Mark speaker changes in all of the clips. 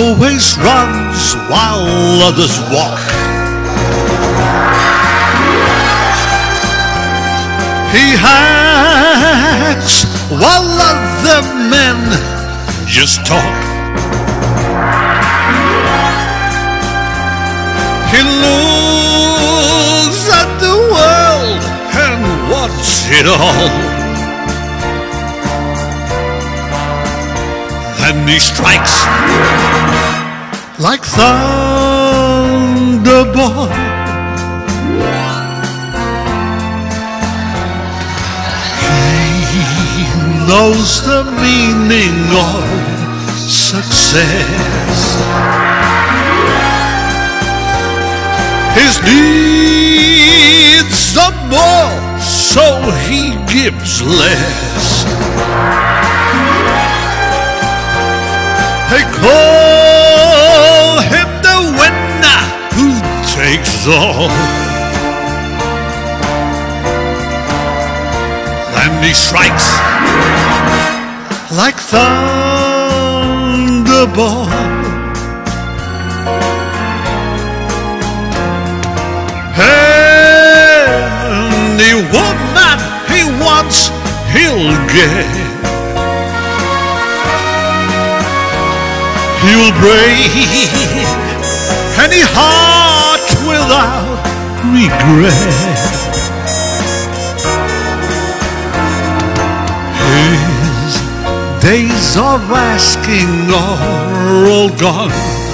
Speaker 1: always runs while others walk. He acts while other men just talk. He looks at the world and wants it all. And he strikes like thunderbolt. He knows the meaning of success. His needs are more, so he gives less. They call him the winner who takes all. And he strikes like thunderbolt. Any woman he wants, he'll get. He'll break any heart without regret. His days of asking are all gone.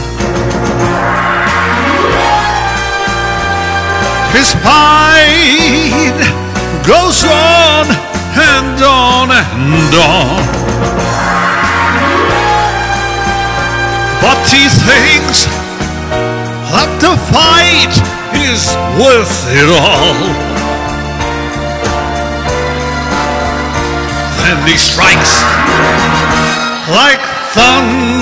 Speaker 1: His fight goes on and on and on. But he thinks that the fight is worth it all. And he strikes like thunder.